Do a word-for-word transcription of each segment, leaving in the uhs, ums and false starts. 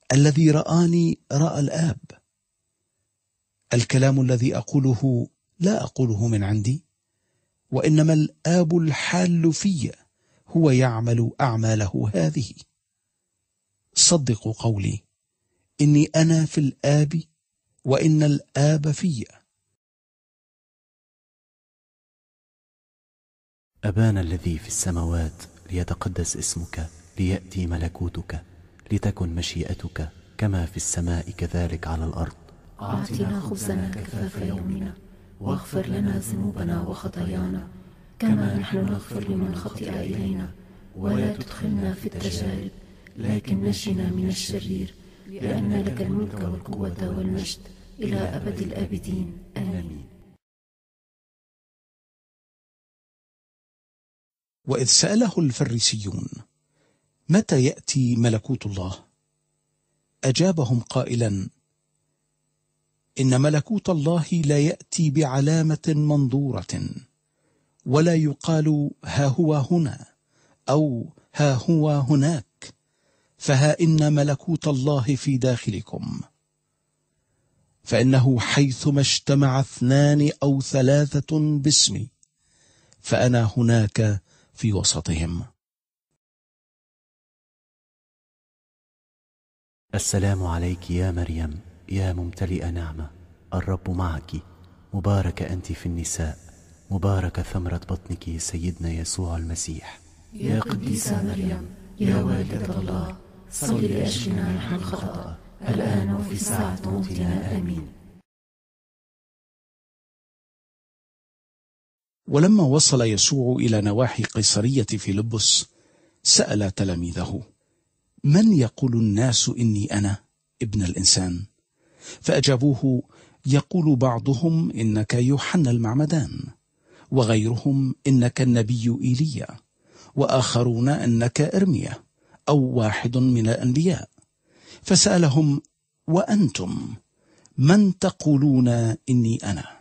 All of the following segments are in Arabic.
الذي رآني رأى الآب. الكلام الذي أقوله لا أقوله من عندي، وإنما الآب الحال في هو يعمل أعماله هذه. صدقوا قولي إني أنا في الآب وإن الآب في. أبانا الذي في السماوات، ليتقدس اسمك، ليأتي ملكوتك، لتكن مشيئتك كما في السماء كذلك على الأرض. أعطنا خبزنا كفاف يومنا، واغفر لنا ذنوبنا وخطايانا كما نحن نغفر لمن خطئ إلينا، ولا تدخلنا في التجارب لكن نجنا من الشرير، لأن لك الملك والقوة والمجد إلى أبد الآبدين، آمين. وإذ سأله الفريسيون متى يأتي ملكوت الله، أجابهم قائلا: إن ملكوت الله لا يأتي بعلامة منظورة، ولا يقال ها هو هنا أو ها هو هناك، فها إن ملكوت الله في داخلكم. فإنه حيثما اجتمع اثنان أو ثلاثة باسمي فأنا هناك في وسطهم. السلام عليك يا مريم يا ممتلئة نعمة، الرب معك، مباركة أنت في النساء، مباركة ثمرة بطنك سيدنا يسوع المسيح. يا قديسة مريم يا والدة الله، صل لأجلنا نحن الخطأ الآن وفي ساعة موتنا، آمين. ولما وصل يسوع إلى نواحي قيصرية فيلبس سأل تلاميذه: من يقول الناس إني أنا ابن الإنسان؟ فأجابوه: يقول بعضهم إنك يوحنا المعمدان، وغيرهم إنك النبي إيليا، وآخرون إنك إرميا أو واحد من الأنبياء. فسألهم: وأنتم من تقولون إني أنا؟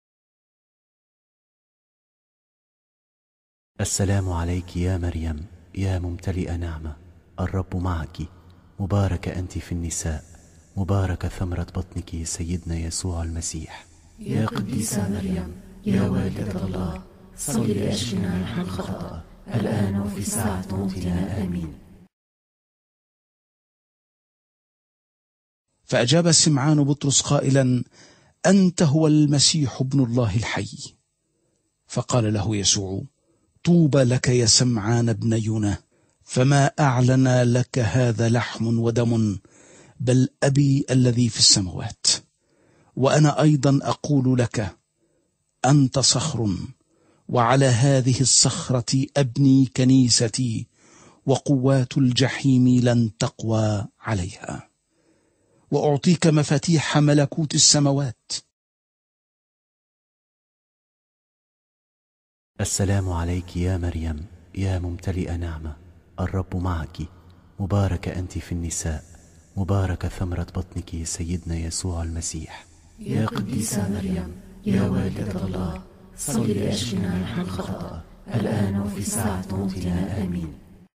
السلام عليك يا مريم يا ممتلئة نعمة، الرب معك، مباركة أنت في النساء، مباركة ثمرة بطنك سيدنا يسوع المسيح. يا قديسة مريم يا والدة الله، صل لأجلنا نحن الخطأ الآن وفي ساعة موتنا، آمين. فأجاب سمعان بطرس قائلا: أنت هو المسيح ابن الله الحي. فقال له يسوع: طوبى لك يا سمعان ابن يونا، فما أعلن لك هذا لحم ودم، بل أبي الذي في السماوات. وأنا أيضا أقول لك: أنت صخر، وعلى هذه الصخرة أبني كنيستي، وقوات الجحيم لن تقوى عليها. وأعطيك مفاتيح ملكوت السماوات. السلام عليك يا مريم يا ممتلئة نعمة، الرب معك، مباركة أنت في النساء، مباركة ثمرة بطنك سيدنا يسوع المسيح. يا قديسة مريم يا والدة الله، صل لأجلنا نحن الخطأ الآن وفي ساعة موتنا، آمين.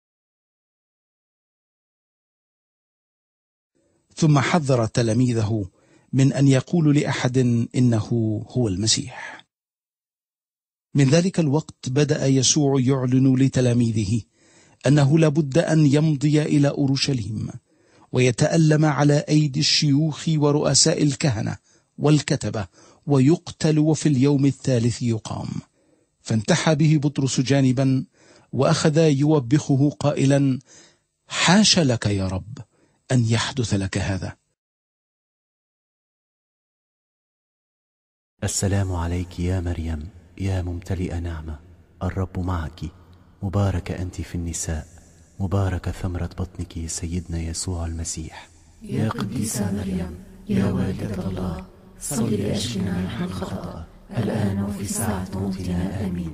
ثم حذر تلاميذه من أن يقولوا لأحد إنه هو المسيح. من ذلك الوقت بدأ يسوع يعلن لتلاميذه أنه لابد أن يمضي إلى أورشليم ويتألم على أيدي الشيوخ ورؤساء الكهنة والكتبة ويقتل، وفي اليوم الثالث يقام. فانتحى به بطرس جانبا وأخذ يوبخه قائلا: حاش لك يا رب أن يحدث لك هذا. السلام عليك يا مريم يا ممتلئة نعمة، الرب معك، مباركة أنت في النساء، مباركة ثمرة بطنك سيدنا يسوع المسيح. يا قديسة مريم يا والدة الله، صل لأجلنا نحن الخطأ الآن وفي ساعة موتنا، آمين.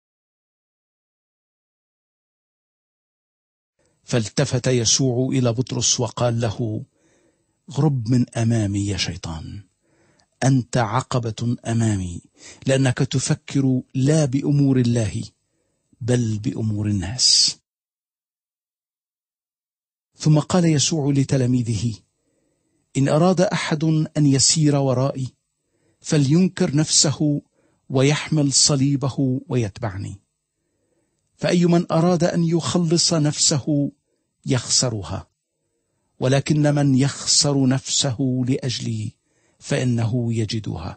فالتفت يسوع إلى بطرس وقال له: غرب من أمامي يا شيطان، أنت عقبة أمامي، لأنك تفكر لا بأمور الله بل بأمور الناس. ثم قال يسوع لتلاميذه: إن أراد أحد أن يسير ورائي فلينكر نفسه ويحمل صليبه ويتبعني. فأي من أراد أن يخلص نفسه يخسرها، ولكن من يخسر نفسه لأجلي فإنه يجدها.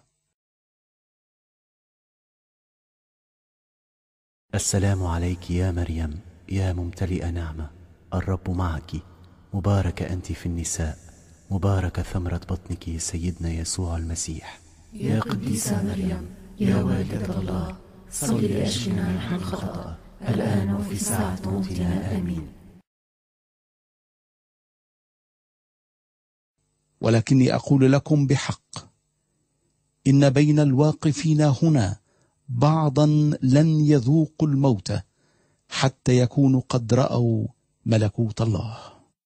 السلام عليك يا مريم يا ممتلئ نعمة، الرب معك، مبارك أنت في النساء، مبارك ثمرة بطنك سيدنا يسوع المسيح. يا قديسة مريم يا والدة الله، صل لأجلنا نحن الخطأ الآن وفي ساعة موتنا، آمين. ولكني أقول لكم بحق إن بين الواقفين هنا بعضا لن يذوقوا الموت حتى يكونوا قد رأوا ملكوت الله.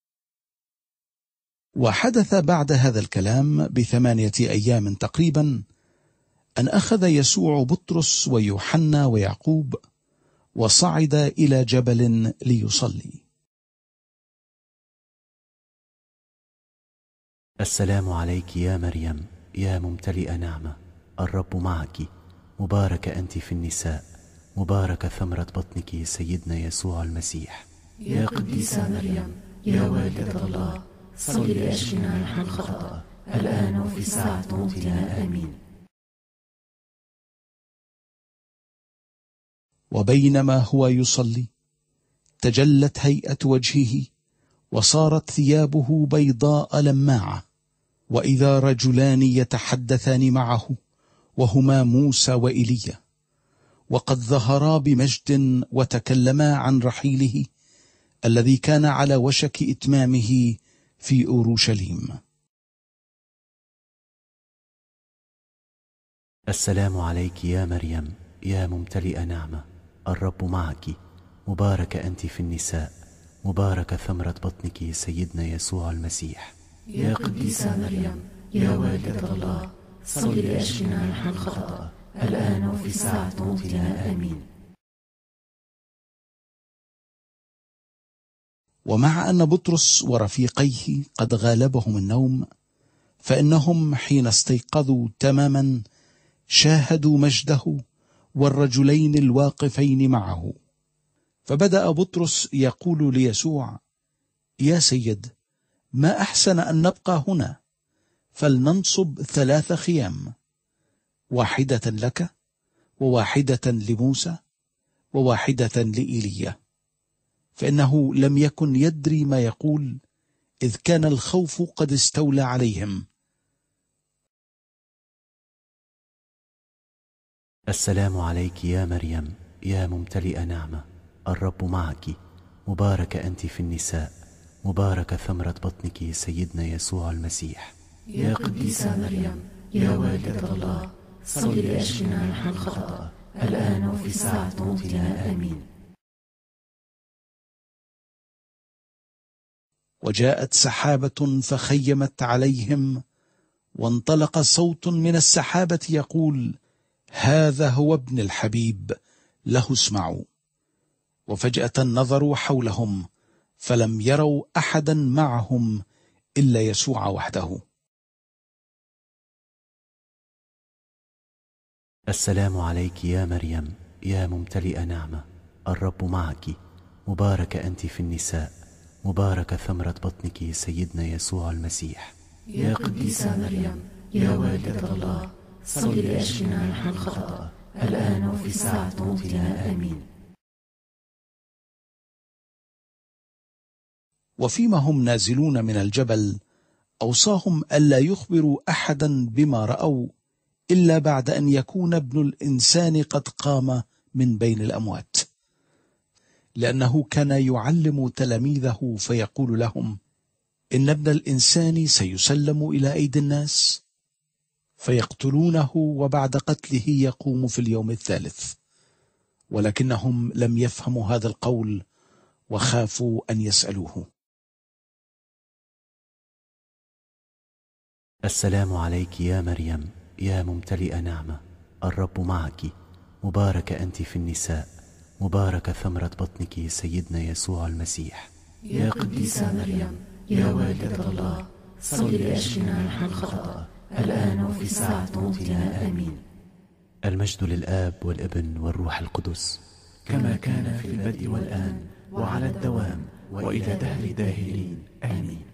وحدث بعد هذا الكلام بثمانية أيام تقريبا أن أخذ يسوع بطرس ويوحنا ويعقوب وصعد إلى جبل ليصلي. السلام عليك يا مريم يا ممتلئ نعمة، الرب معك، مبارك أنت في النساء، مبارك ثمرة بطنك سيدنا يسوع المسيح. يا قديسة مريم يا والدة الله، صل لأجلنا نحن الخطأ الآن وفي ساعة موتنا، آمين. وبينما هو يصلي تجلت هيئة وجهه وصارت ثيابه بيضاء لماعة، وإذا رجلان يتحدثان معه وهما موسى وإيليا، وقد ظهرا بمجد وتكلما عن رحيله الذي كان على وشك إتمامه في أورشليم. السلام عليك يا مريم يا ممتلئ نعمة، الرب معك، مبارك أنت في النساء، مبارك ثمرة بطنك سيدنا يسوع المسيح. يا قديسة مريم يا والدة الله، صل لأجلنا نحن الخطأ الآن وفي ساعة موتنا، آمين. ومع أن بطرس ورفيقيه قد غالبهم النوم، فإنهم حين استيقظوا تماما شاهدوا مجده والرجلين الواقفين معه. فبدأ بطرس يقول ليسوع: يا سيد، ما أحسن أن نبقى هنا، فلننصب ثلاث خيام، واحدة لك وواحدة لموسى وواحدة لإيليا. فإنه لم يكن يدري ما يقول، إذ كان الخوف قد استولى عليهم. السلام عليك يا مريم يا ممتلئ نعمة، الرب معك، مبارك أنت في النساء، مبارك ثمرة بطنك سيدنا يسوع المسيح. يا قديسة مريم يا والدة الله، صل لأجلنا نحن الخطأ الآن وفي ساعة موتنا، آمين. وجاءت سحابة فخيمت عليهم، وانطلق صوت من السحابة يقول: هذا هو ابن الحبيب، له اسمعوا. وفجأة نظروا حولهم فلم يروا أحدا معهم إلا يسوع وحده. السلام عليك يا مريم يا ممتلئ نعمة، الرب معك، مبارك أنت في النساء، مبارك ثمرة بطنك سيدنا يسوع المسيح. يا قديسة مريم يا والدة الله، صل لأجلنا نحن الخطأ الآن وفي ساعة موتنا، آمين. وفيما هم نازلون من الجبل أوصاهم ألا يخبروا أحدا بما رأوا إلا بعد أن يكون ابن الإنسان قد قام من بين الأموات، لأنه كان يعلم تلاميذه فيقول لهم: إن ابن الإنسان سيسلم إلى أيدي الناس فيقتلونه، وبعد قتله يقوم في اليوم الثالث. ولكنهم لم يفهموا هذا القول وخافوا أن يسألوه. السلام عليك يا مريم يا ممتلئ نعمة، الرب معك، مبارك أنت في النساء، مبارك ثمرة بطنك سيدنا يسوع المسيح. يا قديسة مريم يا والدة الله، صل لأجلنا نحن الخطأ الآن وفي ساعة موتنا آمين. المجد للآب والابن والروح القدس، كما كان في البدء والآن وعلى الدوام وإلى دهر داهرين آمين.